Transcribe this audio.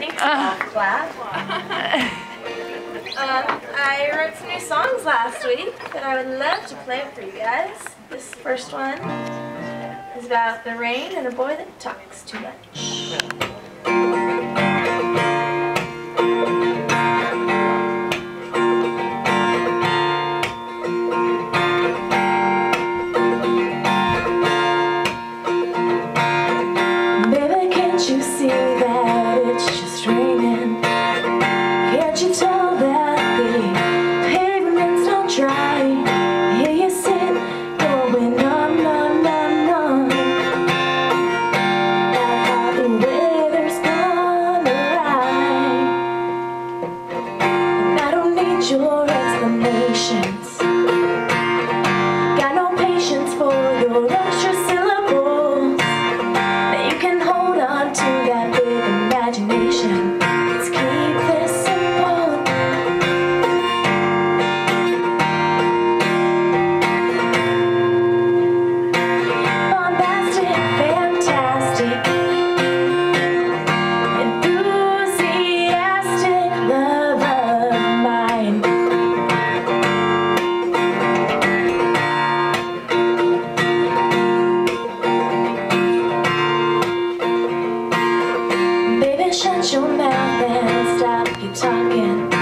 Thanks, class. I wrote some new songs last week that I would love to play for you guys. This first one is about the rain and a boy that talks too much. Baby, can't you see that it's just raining? Can't you tell that the pavement's not dry? Here you sit, going on, on, on, on. Like how the weather's gonna ride. And I don't need your explanations. Got no patience for your extra syllables. Now you can hold on to that big imagination. Let's keep this simple. Bombastic, fantastic, enthusiastic love of mine. Baby, shut your mouth and stop your talking.